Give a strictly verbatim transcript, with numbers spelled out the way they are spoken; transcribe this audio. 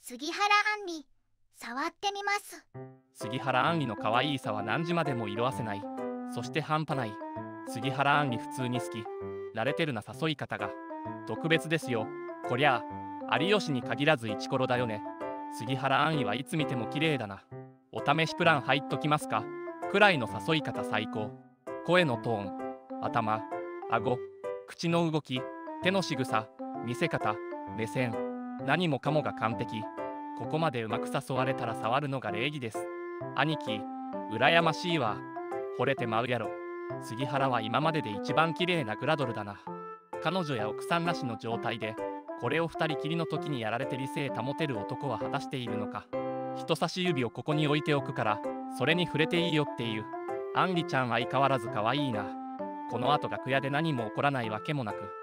杉原杏里、触ってみます。 杉原杏里の可愛いさは何時までも色あせない。そして半端ない。杉原杏里普通に好き。慣れてるな誘い方が。特別ですよ。こりゃあ、有吉に限らずイチコロだよね。杉原杏里はいつ見ても綺麗だな。お試しプラン入っときますかくらいの誘い方最高。声のトーン、頭、顎、口の動き、手の仕草、見せ方、目線、何もかもが完璧。ここまでうまく誘われたら触るのが礼儀です。兄貴、羨ましいわ。惚れてまうやろ。杉原は今までで一番綺麗なグラドルだな。彼女や奥さんなしの状態で、これを二人きりの時にやられて理性保てる男は果たしているのか。人差し指をここに置いておくから、それに触れていいよっていう。杏里ちゃん相変わらず可愛いな。この後楽屋で何も起こらないわけもなく。